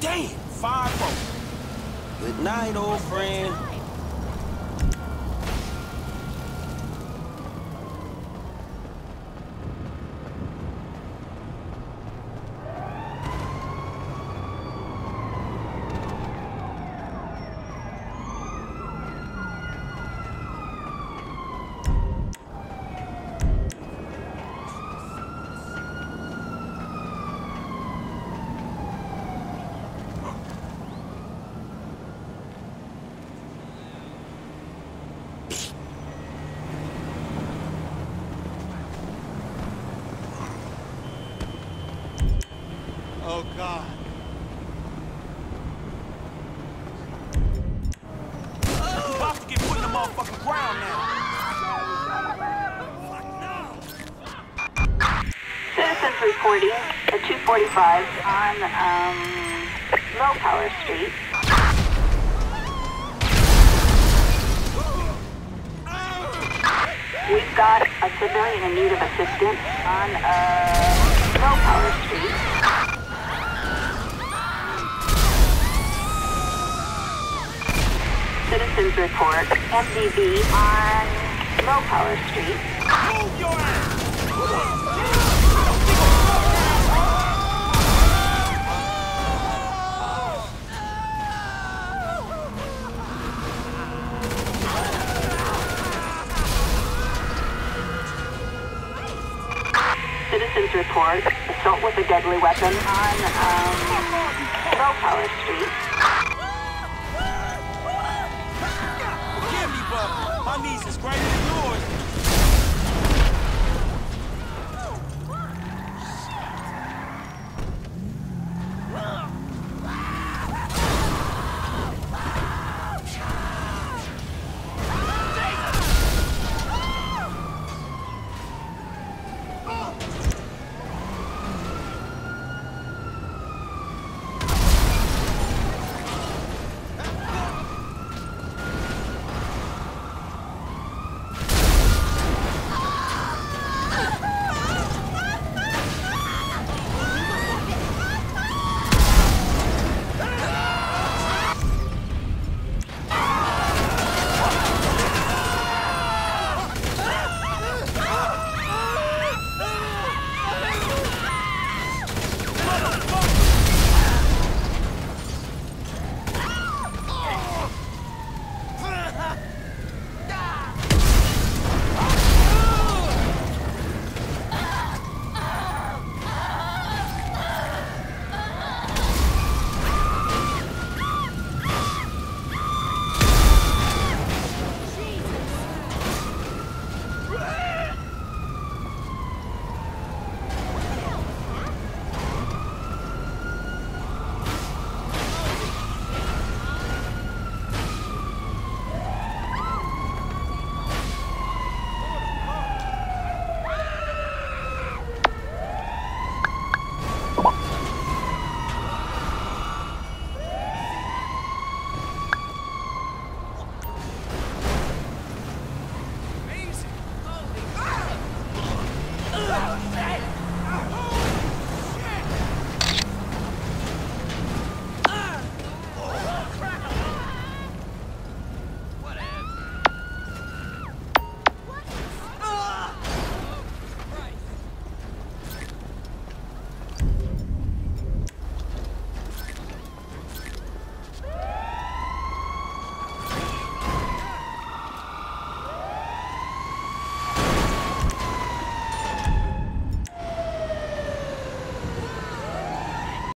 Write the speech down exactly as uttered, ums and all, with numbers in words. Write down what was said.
Damn, five four. Good night, old friend. Oh, God. You about to get put in the motherfucking ground now. Citizens reporting at two forty-five on um, Low Power Street. We've got a civilian in need of assistance on uh, Low Power Street. Citizens report M D B on Low Power Street. Move your ass! Citizens report assault with a deadly weapon on um, Low Power Street. Forgive me, but my knees is greater than yours.